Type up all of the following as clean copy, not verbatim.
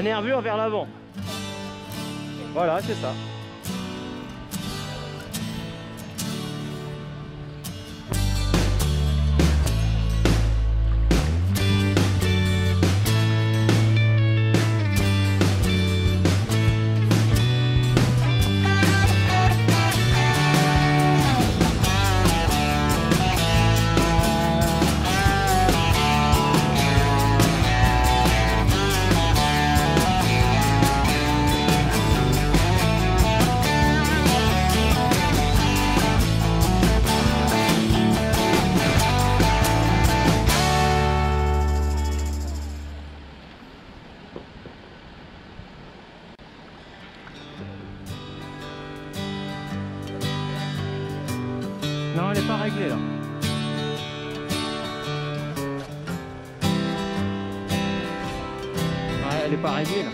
La nervure vers l'avant. Voilà, c'est ça. Non, elle n'est pas réglée là. Ouais, elle n'est pas réglée là.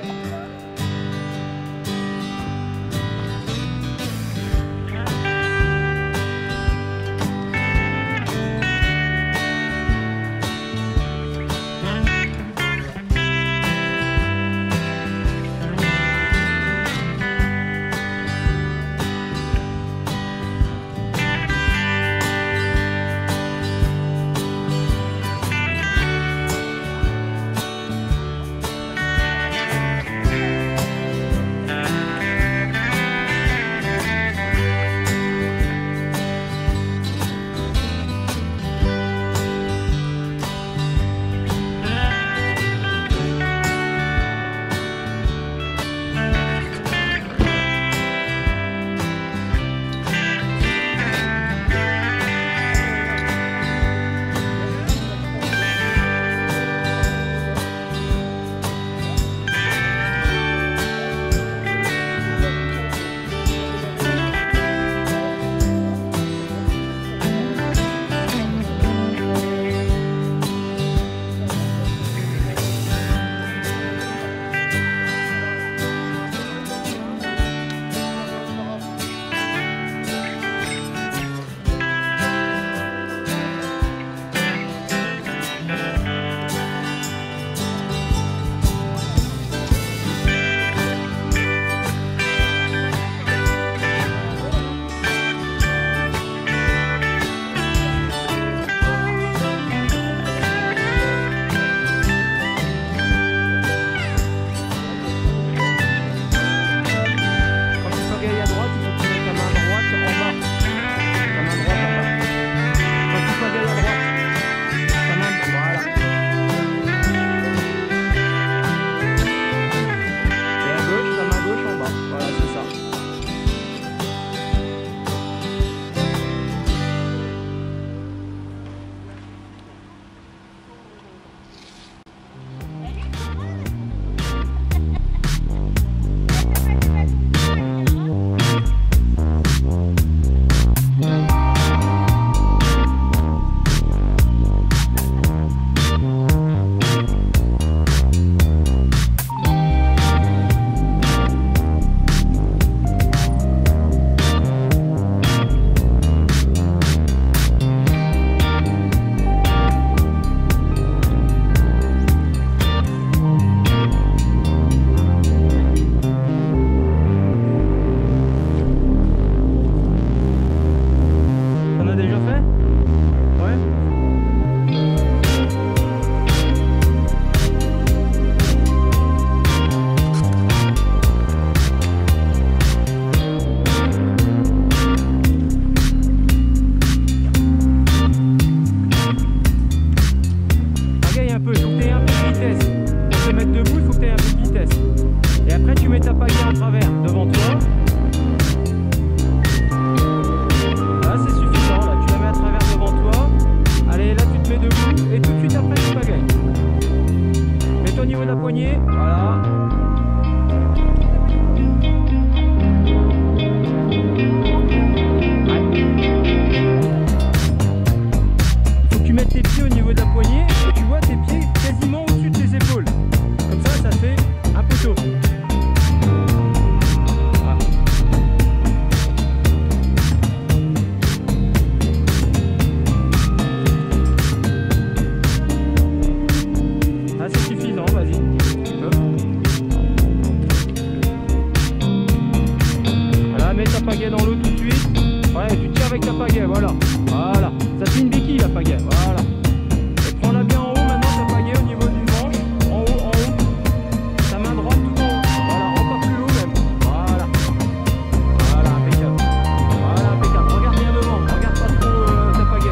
pagaie dans l'eau tout de suite. Ouais, tu tires avec ta pagaie, voilà. Voilà. Ça fait une béquille la pagaie, voilà. Et prends-la bien en haut maintenant, ta pagaie au niveau du manche. En haut, en haut. Ta main droite tout en haut. Voilà, encore plus haut même. Voilà. Voilà, impeccable. Voilà, impeccable. Regarde bien devant, regarde pas trop ta pagaie.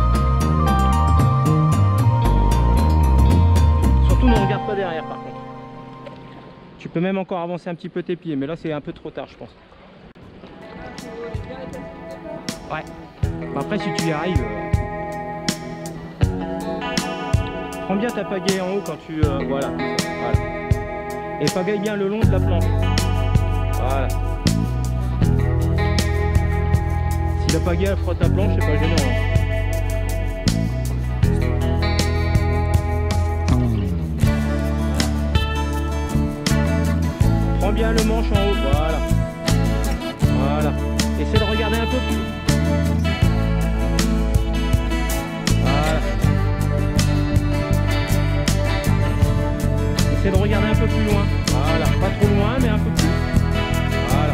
Surtout ne regarde pas derrière par contre. Tu peux même encore avancer un petit peu tes pieds, mais là c'est un peu trop tard je pense. Ouais. Après si tu y arrives, prends bien ta pagaie en haut quand tu... voilà. Voilà. Et pagaille bien le long de la planche. Voilà. Si la pagaie elle frotte ta planche, c'est pas gênant. Hein. Prends bien le manche en haut, voilà. Voilà. Essaie de regarder un peu plus. Voilà. Essaie de regarder un peu plus loin. Voilà. Pas trop loin, mais un peu plus. Voilà.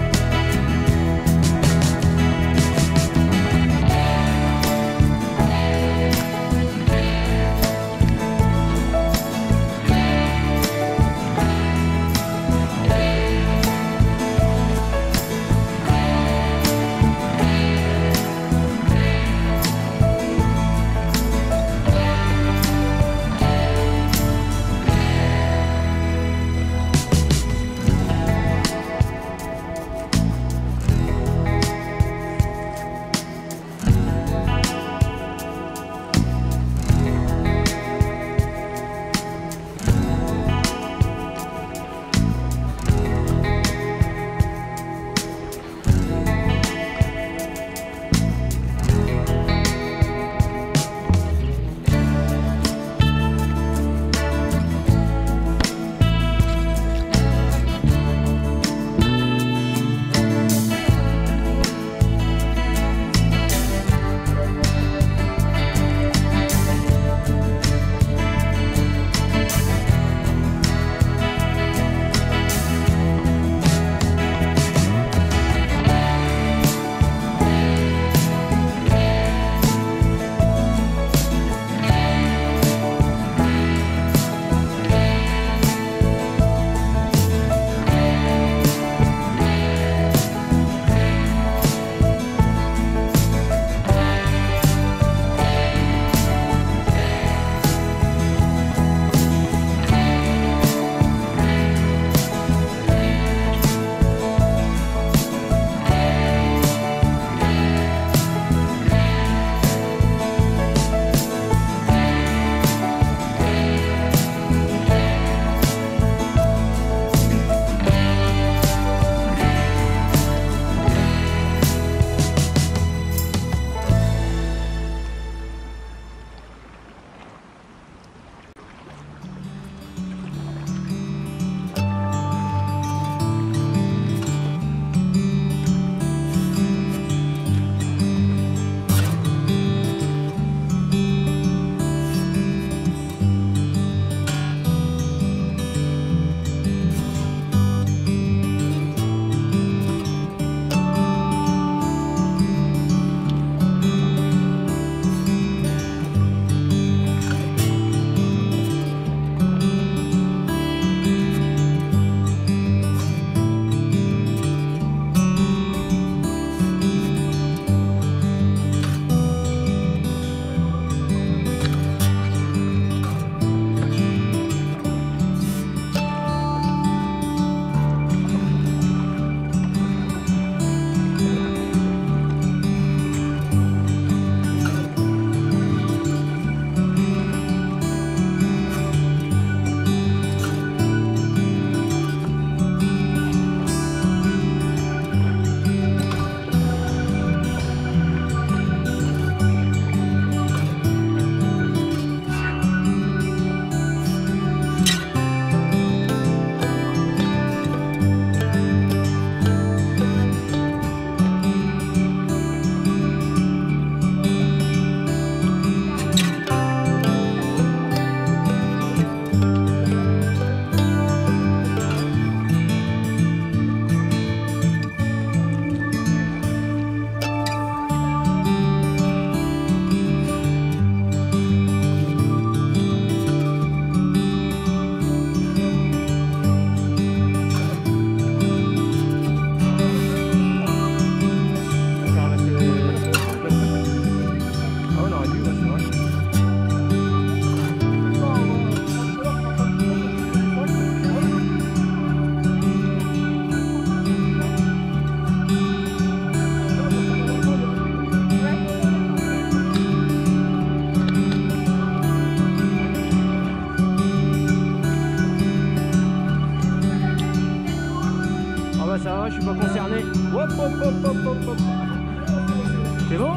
ça va, je suis pas concerné. Hop, hop, hop, hop, hop, hop. C'est bon?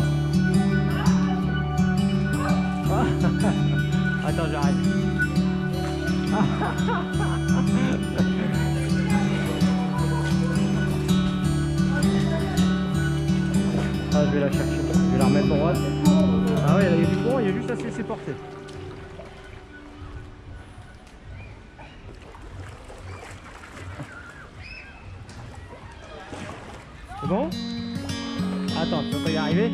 Attends, j'arrête. Ah, je vais la chercher. Je vais la remettre en droite. Ah ouais, il y a du courant, il y a juste à se laisser porter. C'est bon? Attends, tu vas pas y arriver?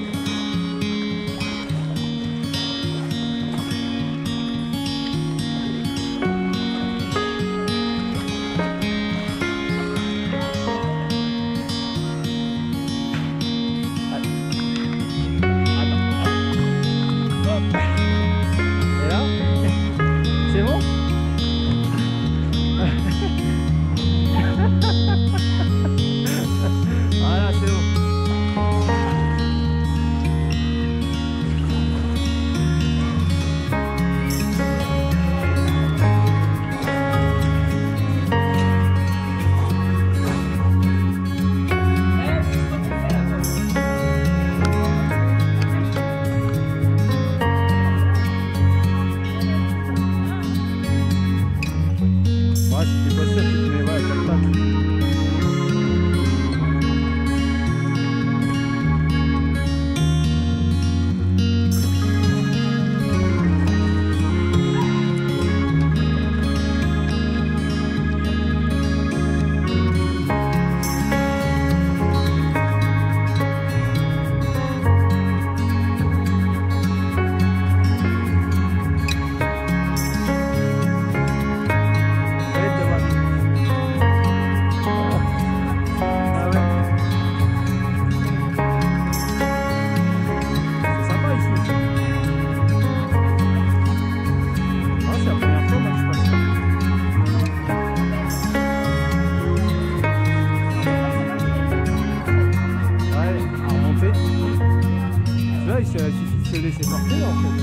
Il suffit de se laisser porter en fait.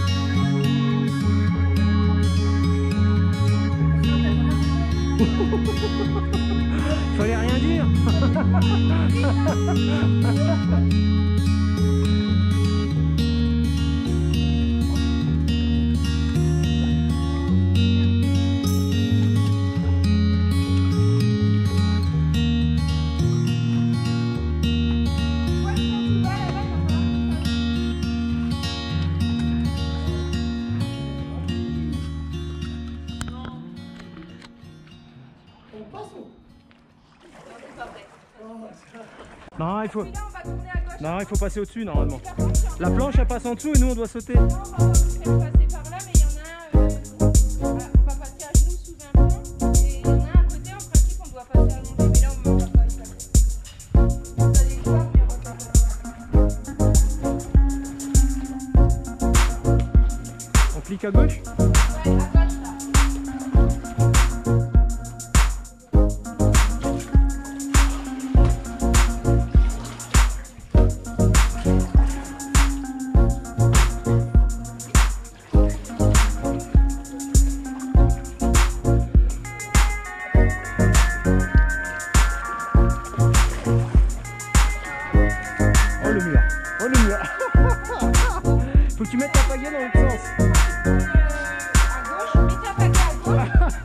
Fallait rien dire. Non, il faut passer au-dessus normalement. La planche elle passe en dessous et nous on doit sauter. Non, on va passer par là, mais il y en a un, on va passer à genoux sous un pont, et il y en a un à côté, en principe on doit passer allongé, mais là on ne va pas y passer. Ça les voit, mais on va pas passer. On clique à gauche? Ouais, à gauche là. Faut que tu mettes ta pagaie dans l'autre sens. À gauche, mets ta pagaie à gauche.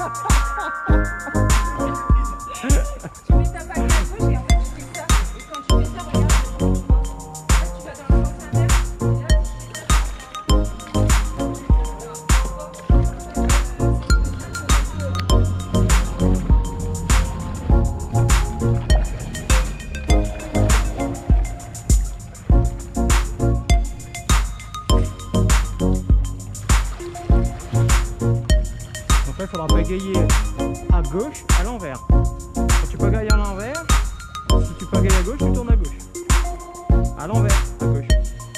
Tu mets ta pagaie à gauche et en fait tu fais ça. Et quand tu fais ça, regarde. Là tu vas dans le sens inverse. Et là il faudra pagayer à gauche, à l'envers. Quand tu pagayes à l'envers, si tu pagayes à gauche, tu tournes à gauche. À l'envers, à gauche.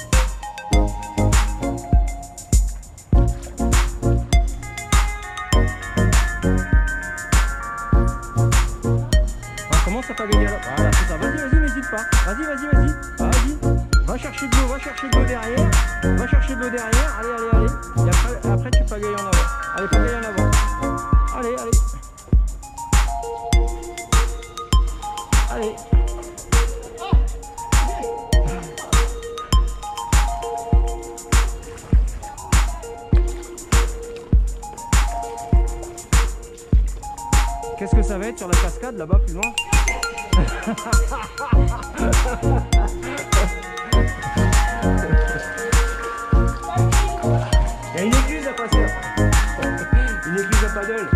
On commence à pagayer à l'envers. Voilà, c'est ça. Vas-y, vas-y, n'hésite pas. Vas-y, vas-y, vas-y. Vas-y. Va chercher de l'eau, va chercher de l'eau derrière. Va chercher de l'eau derrière. Allez, allez, allez. Et après tu pagayes en avant. Allez, pagaille en avant. Allez, allez. Allez. Qu'est-ce que ça va être sur la cascade là-bas plus loin? Il y a une église à passer. Une église à paddle.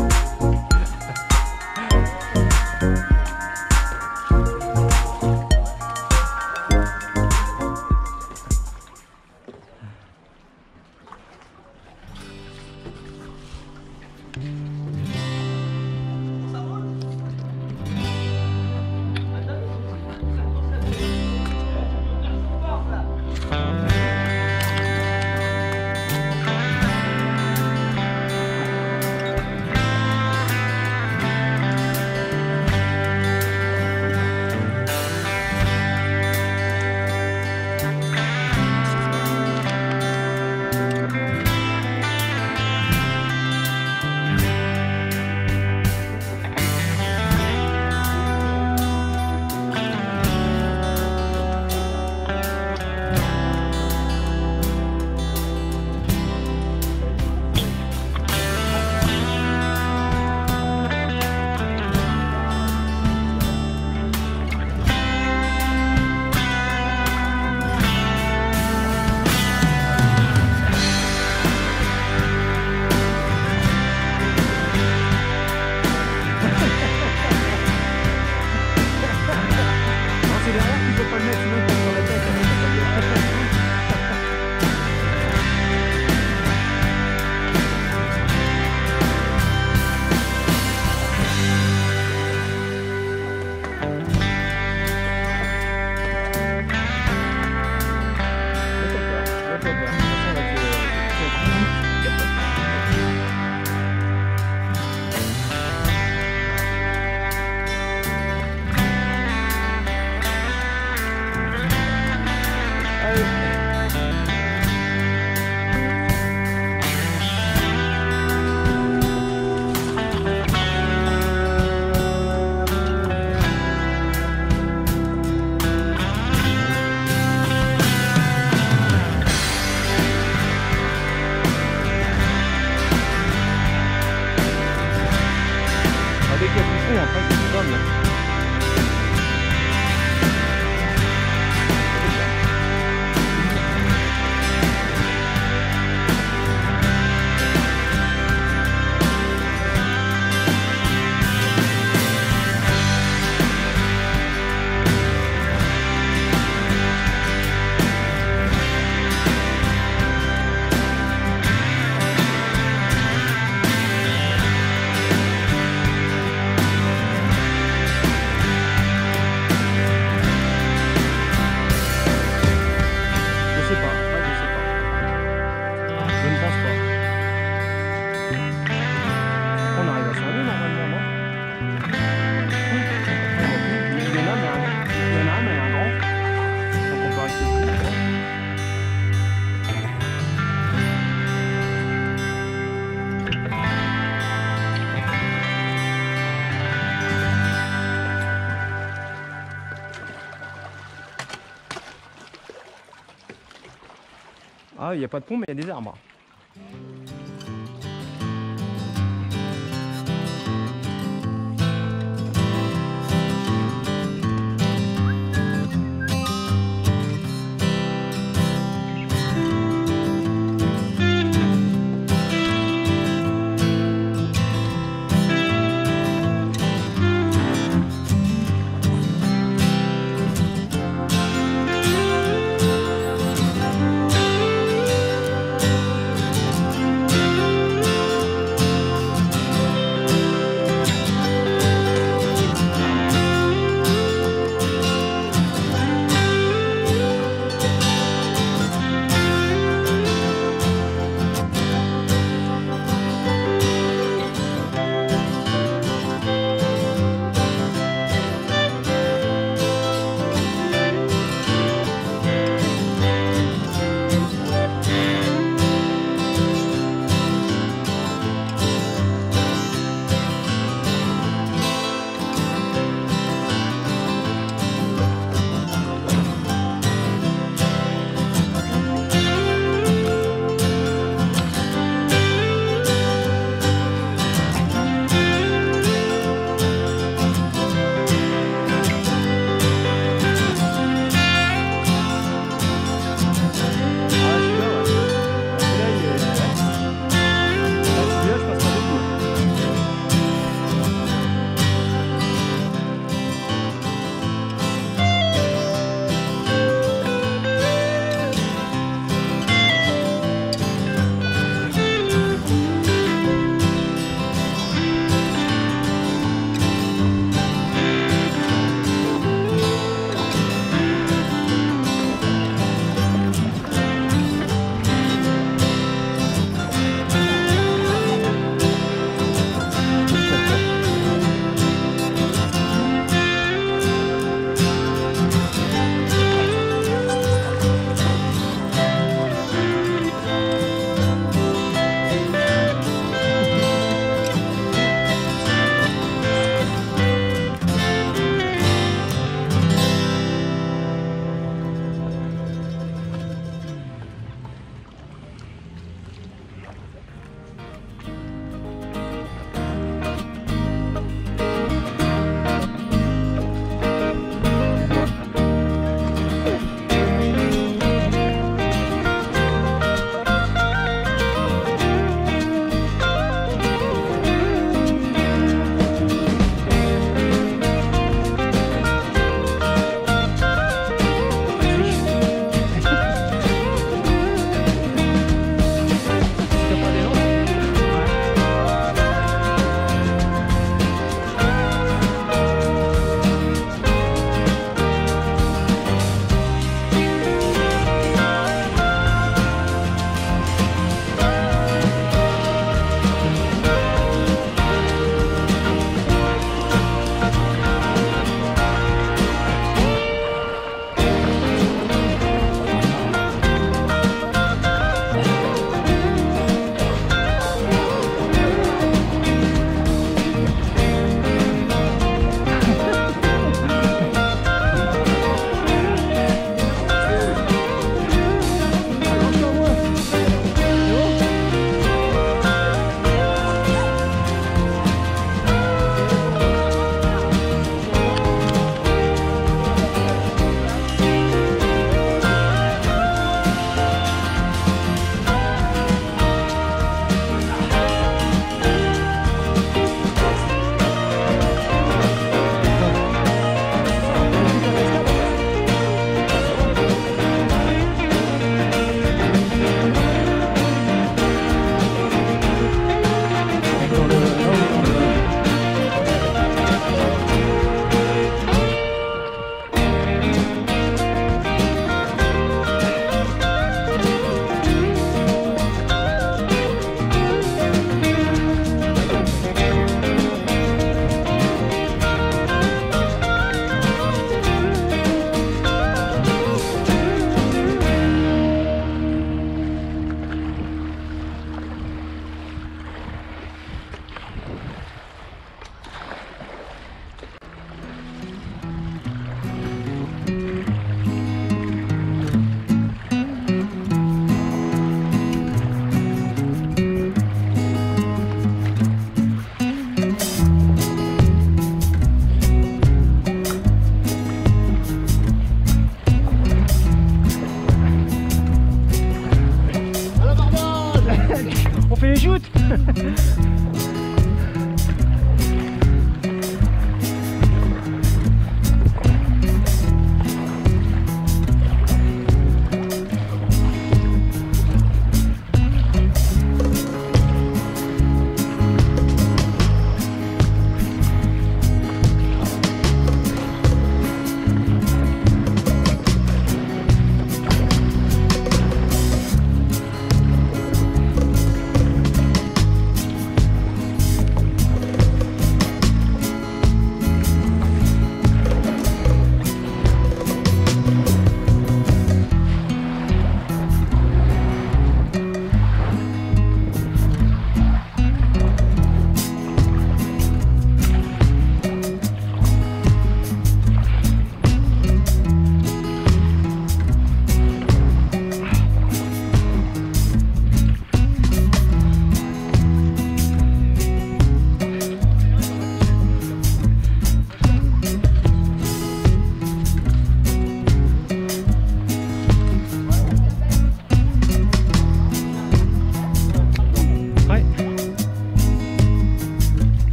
Ah, il n'y a pas de pont, mais il y a des arbres.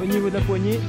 niveau de la poignée.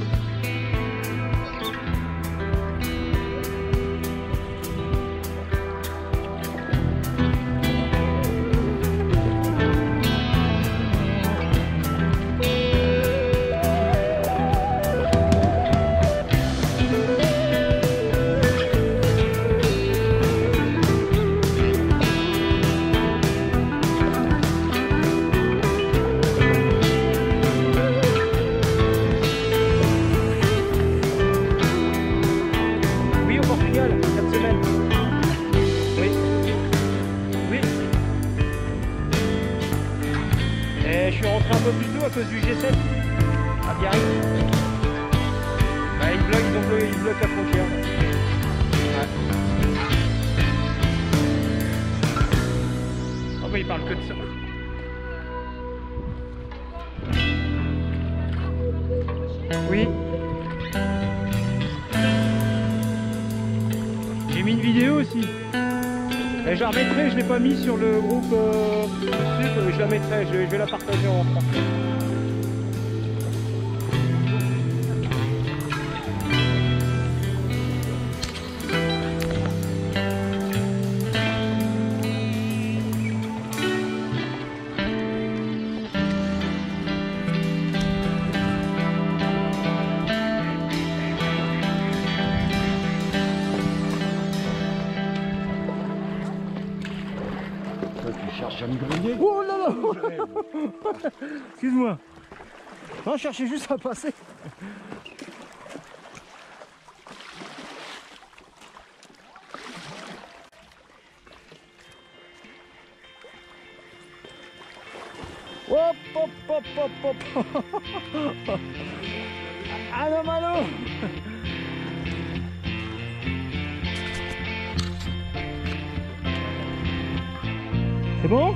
Je suis rentré un peu plus tôt à cause du G7 à Biarritz. Bah, ils bloquent la frontière. Ouais. Ah bah ils parlent que de ça. Oui. J'ai mis une vidéo aussi. Et je la remettrai, je ne l'ai pas mis sur le groupe YouTube, je la mettrai, je vais la partager en français. Tu cherches un grenier? Oh là là. Excuse-moi. Non, je cherchais juste à passer. Hop, hop, hop, hop, hop. Allô, allô. C'est bon?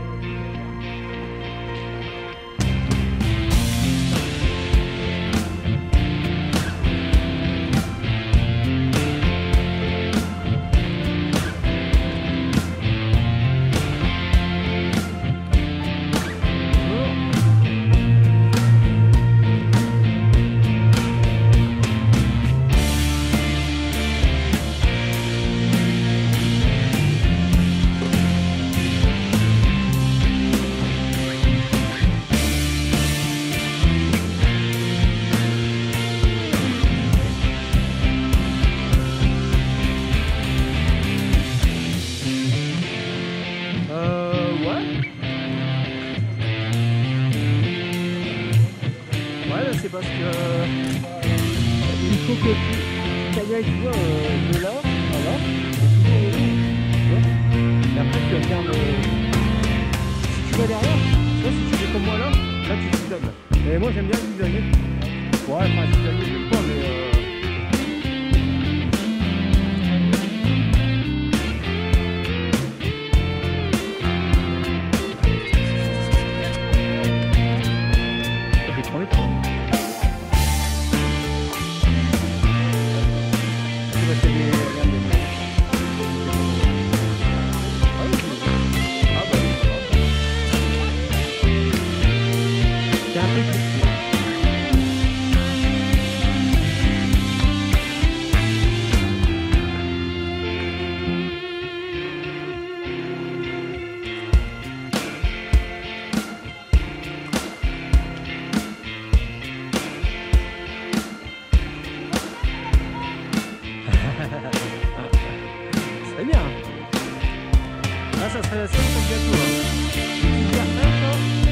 C'est parce que il faut que tu ailles, tu vois, de là à là, et après tu regardes, si tu vas derrière, tu vois, si tu fais comme moi là tu zigzagues. Et moi j'aime bien zigzaguer. Ouais, enfin zigzaguer je sais pas, mais c'est bien. Là ça serait la scène pour le gâteau. Hein.